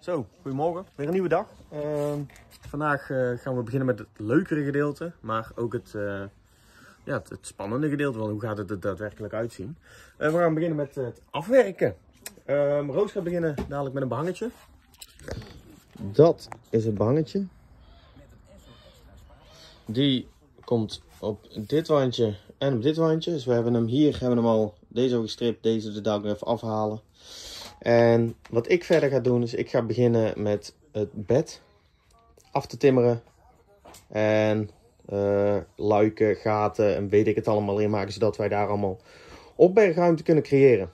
Zo, goedemorgen. Weer een nieuwe dag. Vandaag gaan we beginnen met het leukere gedeelte, maar ook het spannende gedeelte van hoe gaat het er daadwerkelijk uitzien. We gaan beginnen met het afwerken. Roos gaat beginnen dadelijk met een behangetje. Dat is het behangetje. Die komt op dit wandje en op dit wandje. Dus we hebben hem hier al, deze al gestript, deze de dag even afhalen. En wat ik verder ga doen is, ik ga beginnen met het bed af te timmeren. En luiken, gaten en weet ik het allemaal in maken, zodat wij daar allemaal opbergruimte kunnen creëren.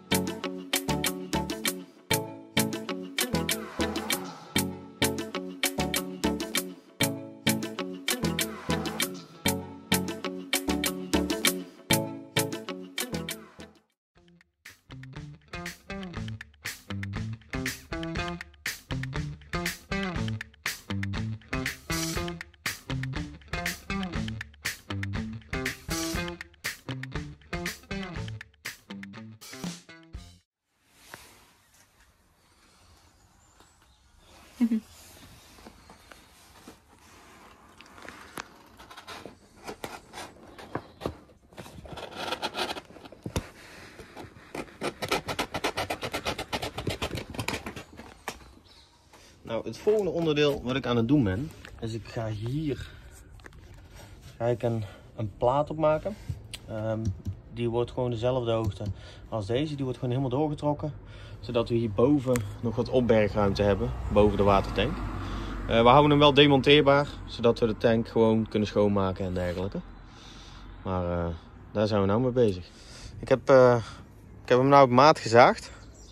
Nou, het volgende onderdeel wat ik aan het doen ben, is ik ga hier een plaat op maken. Die wordt gewoon dezelfde hoogte als deze. Die wordt gewoon helemaal doorgetrokken, zodat we hierboven nog wat opbergruimte hebben, boven de watertank. We houden hem wel demonteerbaar, zodat we de tank gewoon kunnen schoonmaken en dergelijke. Maar daar zijn we nou mee bezig. Ik heb hem nou op maat gezaagd.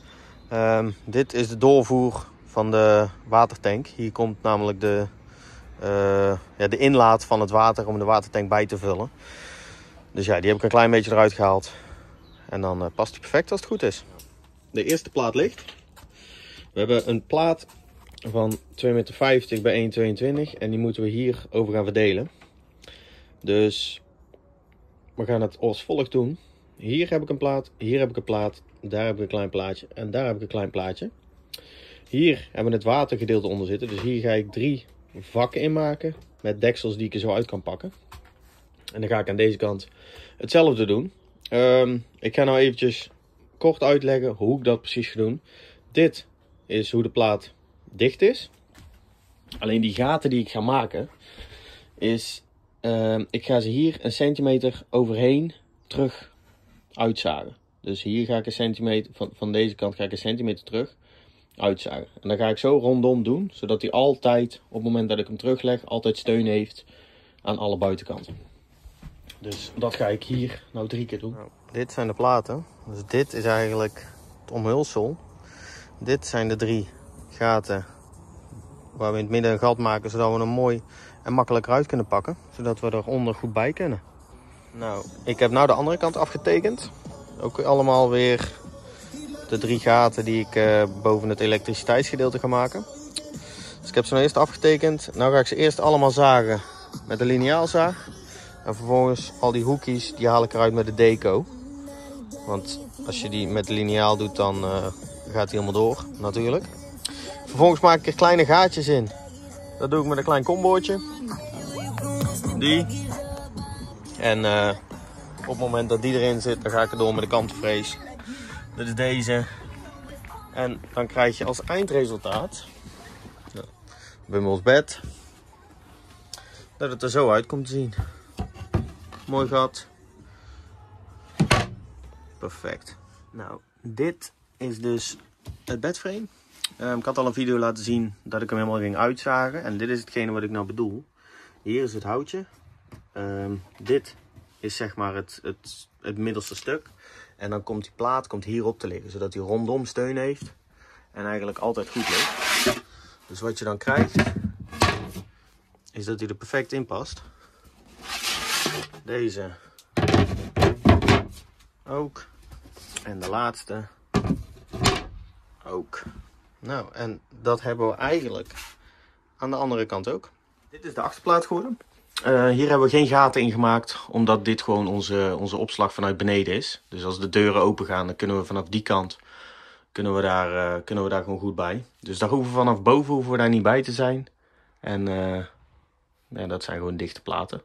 Dit is de doorvoer van de watertank. Hier komt namelijk de inlaat van het water om de watertank bij te vullen. Dus ja, die heb ik een klein beetje eruit gehaald. En dan past die perfect als het goed is. De eerste plaat ligt. We hebben een plaat van 2,50 meter bij 1,22 en die moeten we hier over gaan verdelen. Dus we gaan het als volgt doen. Hier heb ik een plaat, hier heb ik een plaat, daar heb ik een klein plaatje en daar heb ik een klein plaatje. Hier hebben we het watergedeelte onder zitten, dus hier ga ik 3 vakken in maken met deksels die ik er zo uit kan pakken. En dan ga ik aan deze kant hetzelfde doen. Ik ga nou eventjes kort uitleggen hoe ik dat precies ga doen. Dit is hoe de plaat dicht is. Alleen die gaten die ik ga maken is, ik ga ze hier een centimeter overheen terug uitzagen. Dus hier ga ik een centimeter, van deze kant ga ik een centimeter terug uitzagen. En dan ga ik zo rondom doen, zodat hij altijd, op het moment dat ik hem terugleg, altijd steun heeft aan alle buitenkanten. Dus dat ga ik hier nou 3 keer doen. Nou, dit zijn de platen. Dus dit is eigenlijk het omhulsel. Dit zijn de 3 gaten waar we in het midden een gat maken, zodat we hem mooi en makkelijk eruit kunnen pakken. Zodat we eronder goed bij kunnen. Nou, ik heb nou de andere kant afgetekend. Ook allemaal weer de 3 gaten die ik boven het elektriciteitsgedeelte ga maken. Dus ik heb ze nou eerst afgetekend. Nou ga ik ze eerst allemaal zagen met de lineaalzaag. En vervolgens al die hoekjes, die haal ik eruit met de deco. Want als je die met de liniaal doet, dan gaat hij helemaal door, natuurlijk. Vervolgens maak ik er kleine gaatjes in. Dat doe ik met een klein komboortje. Die. En op het moment dat die erin zit, dan ga ik er door met de kantenvrees. Dat is deze. En dan krijg je als eindresultaat Bummels bed. Dat het er zo uit komt te zien. Mooi gat. Perfect. Nou, dit is dus het bedframe. Ik had al een video laten zien dat ik hem helemaal ging uitzagen. En dit is hetgene wat ik nou bedoel. Hier is het houtje. Dit is zeg maar het middelste stuk. En dan komt die plaat hierop te liggen. Zodat hij rondom steun heeft. En eigenlijk altijd goed ligt. Dus wat je dan krijgt, is dat hij er perfect in past. Deze ook. En de laatste ook. Nou, en dat hebben we eigenlijk aan de andere kant ook. Dit is de achterplaat geworden. Hier hebben we geen gaten in gemaakt, omdat dit gewoon onze opslag vanuit beneden is. Dus als de deuren open gaan, dan kunnen we vanaf die kant kunnen we daar gewoon goed bij. Dus daar hoeven we vanaf boven daar niet bij te zijn. En ja, dat zijn gewoon dichte platen.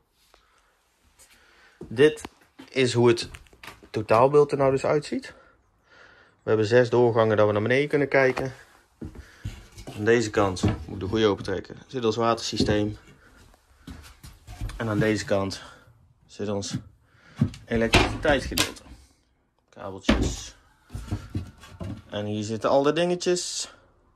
Dit is hoe het totaalbeeld er nou dus uitziet. We hebben 6 doorgangen dat we naar beneden kunnen kijken. Aan deze kant, moet ik de goede opentrekken, zit ons watersysteem. En aan deze kant zit ons elektriciteitsgedeelte. Kabeltjes. En hier zitten al de dingetjes.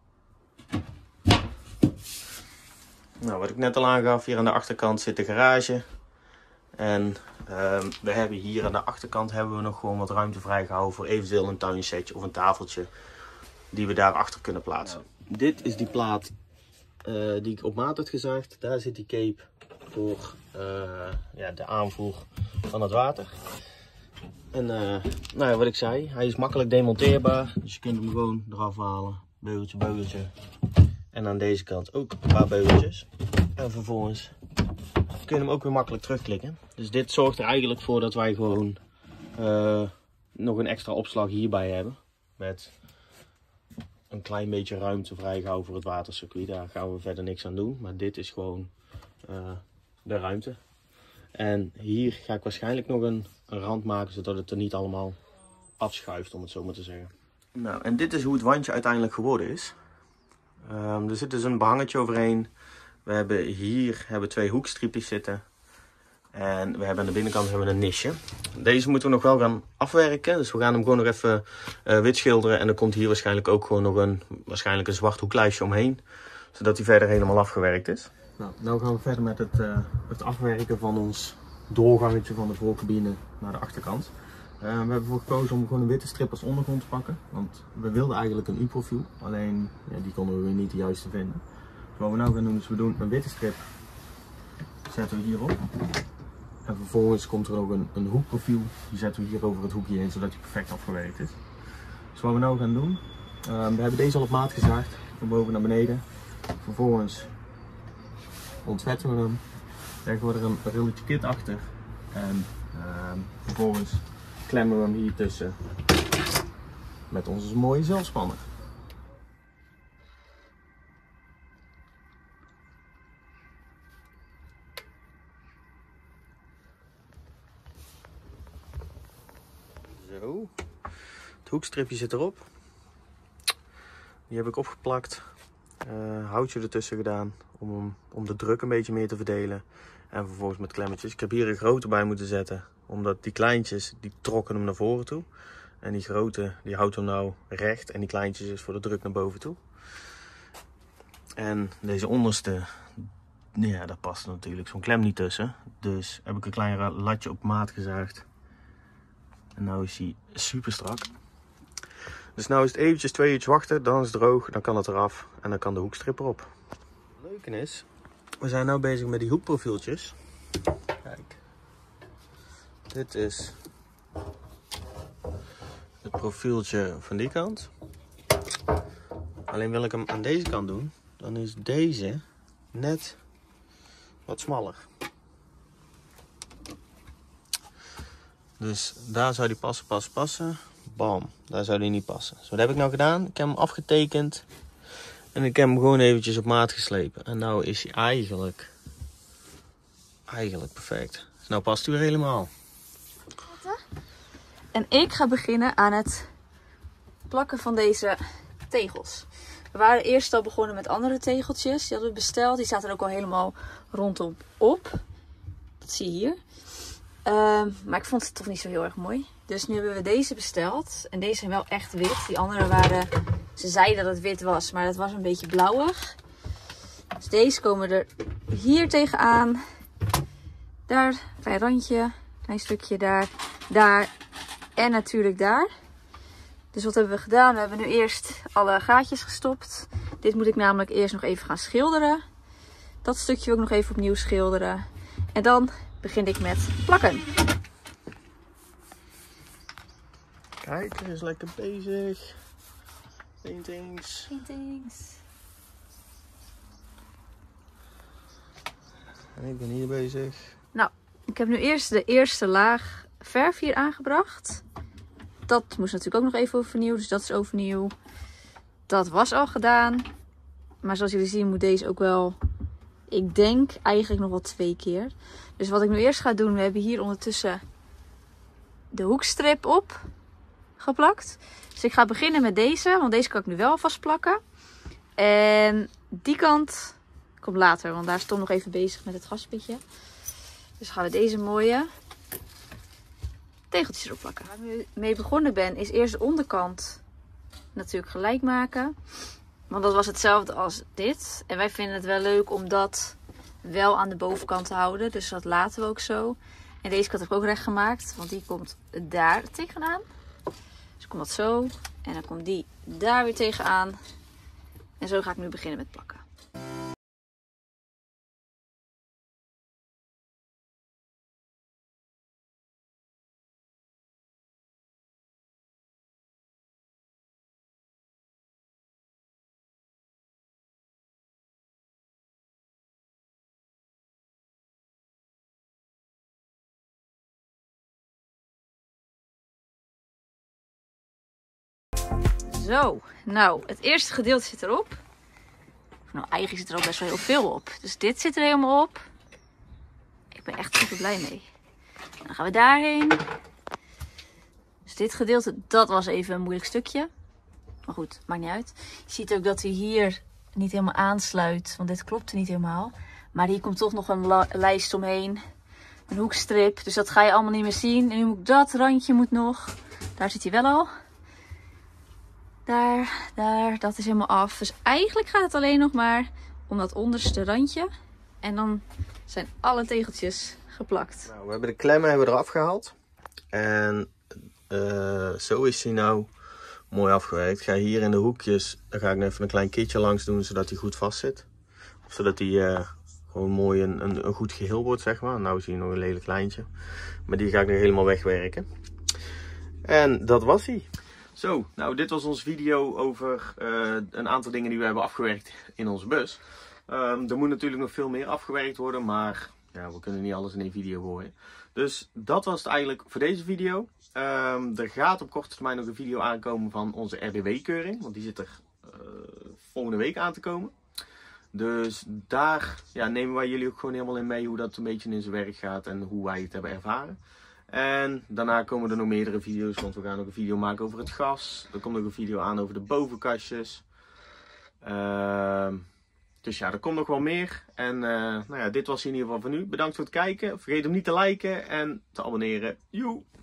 Nou, wat ik net al aangaf, hier aan de achterkant zit de garage. En we hebben hier aan de achterkant hebben we nog gewoon wat ruimte vrijgehouden voor eventueel een tuinsetje of een tafeltje die we daarachter kunnen plaatsen. Ja. Dit is die plaat die ik op maat had gezaagd. Daar zit die cape voor ja, de aanvoer van het water. En nou ja, wat ik zei, hij is makkelijk demonteerbaar. Dus je kunt hem gewoon eraf halen. Beugeltje, beugeltje. En aan deze kant ook een paar beugeltjes. En vervolgens kun je hem ook weer makkelijk terugklikken. Dus dit zorgt er eigenlijk voor dat wij gewoon nog een extra opslag hierbij hebben. Met een klein beetje ruimte vrijgehouden voor het watercircuit. Daar gaan we verder niks aan doen. Maar dit is gewoon de ruimte. En hier ga ik waarschijnlijk nog een rand maken, zodat het er niet allemaal afschuift, om het zo maar te zeggen. Nou, en dit is hoe het wandje uiteindelijk geworden is. Er zit dus een behangetje overheen. We hebben hier 2 hoekstripjes zitten. En we hebben aan de binnenkant een nisje. Deze moeten we nog wel gaan afwerken. Dus we gaan hem gewoon nog even wit schilderen. En dan komt hier waarschijnlijk ook gewoon nog een zwart hoeklijstje omheen. Zodat hij verder helemaal afgewerkt is. Nou gaan we verder met het afwerken van ons doorgangetje van de voorcabine naar de achterkant. We hebben ervoor gekozen om gewoon een witte strip als ondergrond te pakken. Want we wilden eigenlijk een U-profiel. Alleen ja, die konden we weer niet de juiste vinden. Dus wat we nou gaan doen is we doen een witte strip. Zetten we hierop. En vervolgens komt er ook een hoekprofiel. Die zetten we hier over het hoekje heen, zodat hij perfect afgewerkt is. Dus wat we nou gaan doen. We hebben deze al op maat gezaagd. Van boven naar beneden. Vervolgens ontvetten we hem. Leggen we er een rulletje kit achter. En vervolgens klemmen we hem hier tussen. Met onze mooie zelfspanner. Zo. Het hoekstripje zit erop. Die heb ik opgeplakt. Houtje ertussen gedaan om de druk een beetje meer te verdelen. En vervolgens met klemmetjes. Ik heb hier een grote bij moeten zetten. Omdat die kleintjes, die trokken hem naar voren toe. En die grote, die houdt hem nou recht. En die kleintjes is voor de druk naar boven toe. En deze onderste, ja, daar past natuurlijk zo'n klem niet tussen. Dus heb ik een klein latje op maat gezaagd. En nu is hij super strak. Dus nu is het eventjes 2 uurtjes wachten, dan is het droog, dan kan het eraf en dan kan de hoekstrip erop. Het leuke is, we zijn nu bezig met die hoekprofieltjes. Kijk, dit is het profieltje van die kant. Alleen wil ik hem aan deze kant doen, dan is deze net wat smaller. Dus daar zou die passen. Bam, daar zou die niet passen. Dus wat heb ik nou gedaan? Ik heb hem afgetekend. En ik heb hem gewoon eventjes op maat geslepen. En nou is hij eigenlijk perfect. Dus nou past hij weer helemaal. En ik ga beginnen aan het plakken van deze tegels. We waren eerst al begonnen met andere tegeltjes. Die hadden we besteld. Die zaten er ook al helemaal rondom op. Dat zie je hier. Maar ik vond het toch niet zo heel erg mooi. Dus nu hebben we deze besteld. En deze zijn wel echt wit. Die andere waren... Ze zeiden dat het wit was, maar het was een beetje blauwig. Dus deze komen er hier tegenaan. Daar, klein randje. Klein stukje daar. Daar. En natuurlijk daar. Dus wat hebben we gedaan? We hebben nu eerst alle gaatjes gestopt. Dit moet ik namelijk eerst nog even gaan schilderen. Dat stukje wil ik nog even opnieuw schilderen. En dan begin ik met plakken. Kijk, hij is lekker bezig. Paintings. En ik ben hier bezig. Nou, ik heb nu eerst de eerste laag verf hier aangebracht. dat moest natuurlijk ook nog even overnieuw. Dus dat is overnieuw. Dat was al gedaan. Maar zoals jullie zien moet deze ook wel, ik denk eigenlijk nog wel 2 keer. Dus wat ik nu eerst ga doen, we hebben hier ondertussen de hoekstrip op geplakt. Dus ik ga beginnen met deze, want deze kan ik nu wel vast plakken. En die kant komt later, want daar is Tom nog even bezig met het gaspitje. Dus gaan we deze mooie tegeltjes erop plakken. Waar ik nu mee begonnen ben, is eerst de onderkant natuurlijk gelijk maken. Want dat was hetzelfde als dit. En wij vinden het wel leuk om dat wel aan de bovenkant te houden. Dus dat laten we ook zo. En deze kant heb ik ook recht gemaakt, want die komt daar tegenaan. Dus komt dat zo. En dan komt die daar weer tegenaan. En zo ga ik nu beginnen met plakken. Zo, nou, het eerste gedeelte zit erop. Nou, eigenlijk zit er ook best wel heel veel op. Dus dit zit er helemaal op. Ik ben echt super blij mee. En dan gaan we daarheen. Dus dit gedeelte, dat was even een moeilijk stukje. Maar goed, maakt niet uit. Je ziet ook dat hij hier niet helemaal aansluit. Want dit klopte niet helemaal. Maar hier komt toch nog een lijst omheen. Een hoekstrip. Dus dat ga je allemaal niet meer zien. En nu moet dat randje moet nog. Daar zit hij wel al. Daar, dat is helemaal af. Dus eigenlijk gaat het alleen nog maar om dat onderste randje. En dan zijn alle tegeltjes geplakt. Nou, we hebben de klemmen eraf gehaald. En zo is hij nou mooi afgewerkt. Ik ga hier in de hoekjes, daar ga ik even een klein kitje langs doen, zodat hij goed vast zit. Of zodat hij gewoon mooi een goed geheel wordt, zeg maar. Nou zie je nog een lelijk lijntje. Maar die ga ik nog helemaal wegwerken. En dat was hij. Zo, nou dit was onze video over een aantal dingen die we hebben afgewerkt in onze bus. Er moet natuurlijk nog veel meer afgewerkt worden, maar ja, we kunnen niet alles in één video gooien. Dus dat was het eigenlijk voor deze video. Er gaat op korte termijn nog een video aankomen van onze RDW-keuring, want die zit er volgende week aan te komen. Dus daar nemen wij jullie ook gewoon helemaal in mee hoe dat een beetje in zijn werk gaat en hoe wij het hebben ervaren. En daarna komen er nog meerdere video's, want we gaan ook een video maken over het gas. Er komt nog een video aan over de bovenkastjes. Dus ja, er komt nog wel meer. En nou ja, dit was in ieder geval voor nu. Bedankt voor het kijken. Vergeet hem niet te liken en te abonneren. Joe!